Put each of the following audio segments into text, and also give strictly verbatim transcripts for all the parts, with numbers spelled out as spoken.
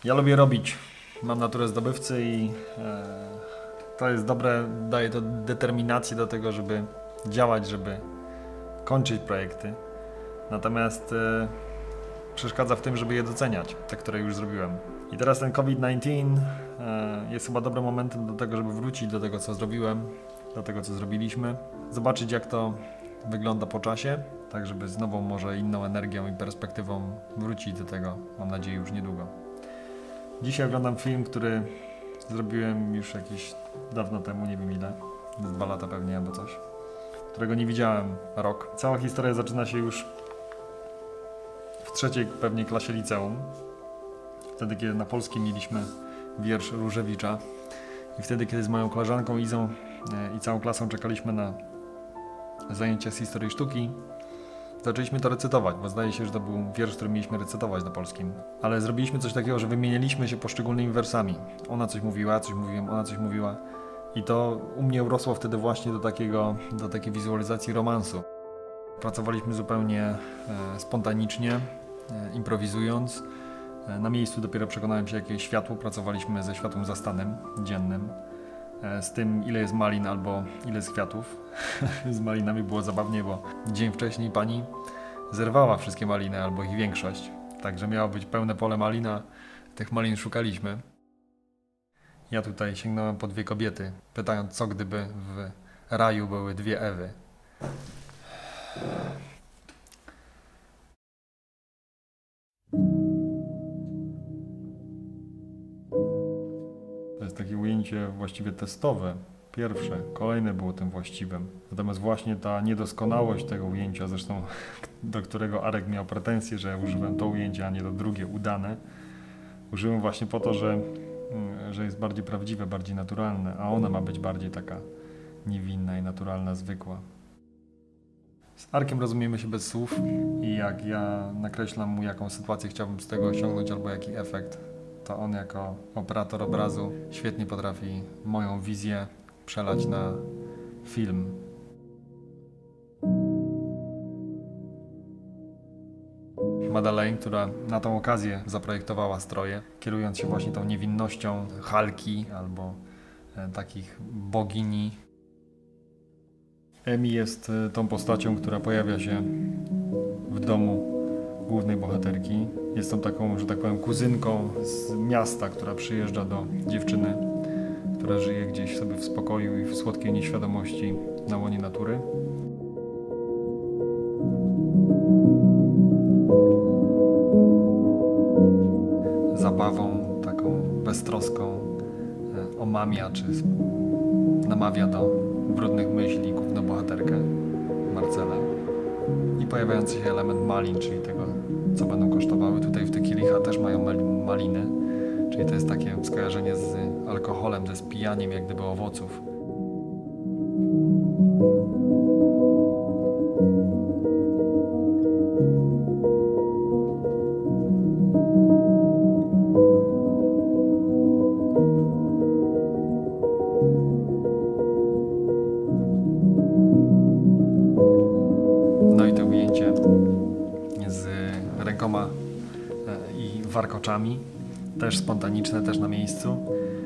Ja lubię robić. Mam naturę zdobywcy i e, to jest dobre, daje to determinację do tego, żeby działać, żeby kończyć projekty. Natomiast e, przeszkadza w tym, żeby je doceniać, te, które już zrobiłem. I teraz ten COVID dziewiętnaście e, jest chyba dobrym momentem do tego, żeby wrócić do tego, co zrobiłem, do tego, co zrobiliśmy. Zobaczyć, jak to wygląda po czasie, tak żeby z nową, może inną energią i perspektywą wrócić do tego, mam nadzieję, już niedługo. Dzisiaj oglądam film, który zrobiłem już jakieś dawno temu, nie wiem ile, dwa lata pewnie albo coś, którego nie widziałem rok. Cała historia zaczyna się już w trzeciej pewnie klasie liceum, wtedy kiedy na polskim mieliśmy wiersz Różewicza i wtedy kiedy z moją koleżanką Izą i całą klasą czekaliśmy na zajęcia z historii sztuki, zaczęliśmy to recytować, bo zdaje się, że to był wiersz, który mieliśmy recytować na polskim. Ale zrobiliśmy coś takiego, że wymienialiśmy się poszczególnymi wersami. Ona coś mówiła, ja coś mówiłem, ona coś mówiła. I to u mnie urosło wtedy właśnie do takiego, do takiej wizualizacji romansu. Pracowaliśmy zupełnie e, spontanicznie, e, improwizując. E, na miejscu dopiero przekonałem się, jakie światło. Pracowaliśmy ze światłem zastanym, dziennym. E, z tym, ile jest malin albo ile jest kwiatów. Z malinami było zabawnie, bo dzień wcześniej pani zerwała wszystkie maliny, albo ich większość. Także miało być pełne pole malina. Tych malin szukaliśmy. Ja tutaj sięgnąłem po dwie kobiety, pytając, co gdyby w raju były dwie Ewy. To jest takie ujęcie właściwie testowe. Pierwsze, kolejne było tym właściwym. Natomiast właśnie ta niedoskonałość tego ujęcia, zresztą do którego Arek miał pretensje, że użyłem to ujęcie, a nie to drugie, udane, użyłem właśnie po to, że, że jest bardziej prawdziwe, bardziej naturalne, a ona ma być bardziej taka niewinna i naturalna, zwykła. Z Arkiem rozumiemy się bez słów i jak ja nakreślam mu, jaką sytuację chciałbym z tego osiągnąć albo jaki efekt, to on jako operator obrazu świetnie potrafi moją wizję przelać na film. Madeleine, która na tą okazję zaprojektowała stroje, kierując się właśnie tą niewinnością Halki albo e, takich bogini. Emi jest e, tą postacią, która pojawia się w domu głównej bohaterki. Jest tą taką, że tak powiem, kuzynką z miasta, która przyjeżdża do dziewczyny, która żyje gdzieś sobie w spokoju i w słodkiej nieświadomości na łonie natury. Zabawą, taką beztroską omamia czy namawia do brudnych myśli główną bohaterkę Marcelę. I pojawiający się element malin, czyli tego, co będą kosztowały. Tutaj w Tequilicha też mają maliny, czyli to jest takie skojarzenie z alkoholem, ze spijaniem jak gdyby owoców. No i to ujęcie z rękoma i warkoczami, też spontaniczne, też na miejscu.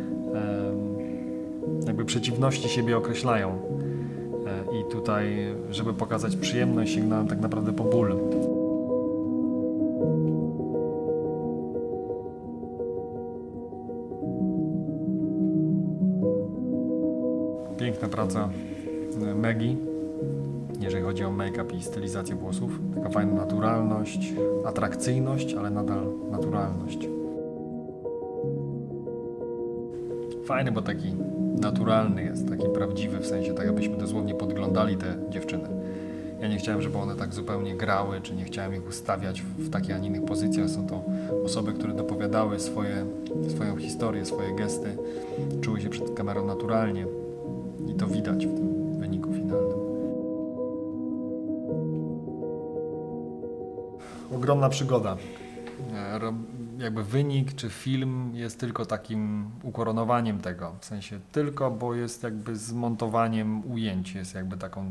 Jakby przeciwności siebie określają. I tutaj, żeby pokazać przyjemność, sięgnąłem tak naprawdę po ból. Piękna praca Megi, jeżeli chodzi o make-up i stylizację włosów. Taka fajna naturalność, atrakcyjność, ale nadal naturalność. Fajny, bo taki naturalny jest, taki prawdziwy, w sensie tak, abyśmy dosłownie podglądali te dziewczyny. Ja nie chciałem, żeby one tak zupełnie grały, czy nie chciałem ich ustawiać w takich, a nie innych pozycjach. Są to osoby, które dopowiadały swoje, swoją historię, swoje gesty, czuły się przed kamerą naturalnie i to widać w tym wyniku finalnym. Ogromna przygoda. Jakby wynik czy film jest tylko takim ukoronowaniem tego, w sensie tylko, bo jest jakby zmontowaniem ujęć, jest jakby taką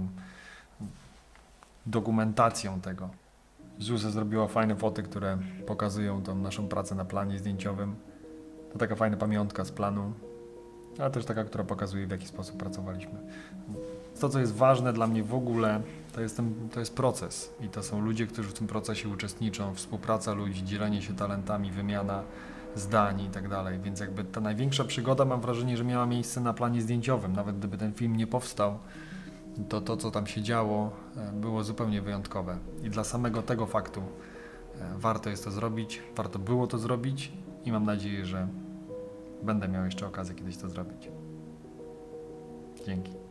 dokumentacją tego. Zuzia zrobiła fajne foty, które pokazują tą naszą pracę na planie zdjęciowym. To taka fajna pamiątka z planu, ale też taka, która pokazuje, w jaki sposób pracowaliśmy. To, co jest ważne dla mnie w ogóle, to jest, ten, to jest proces i to są ludzie, którzy w tym procesie uczestniczą, współpraca ludzi, dzielenie się talentami, wymiana zdań i tak dalej, więc jakby ta największa przygoda, mam wrażenie, że miała miejsce na planie zdjęciowym. Nawet gdyby ten film nie powstał, to to, co tam się działo, było zupełnie wyjątkowe i dla samego tego faktu warto jest to zrobić, warto było to zrobić i mam nadzieję, że będę miał jeszcze okazję kiedyś to zrobić. Dzięki.